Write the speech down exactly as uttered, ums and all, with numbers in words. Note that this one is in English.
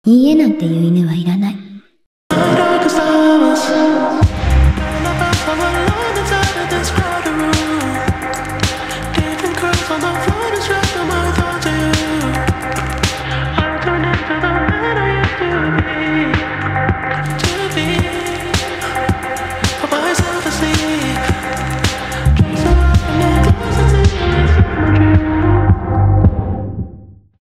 いいえなんていう犬はいらない。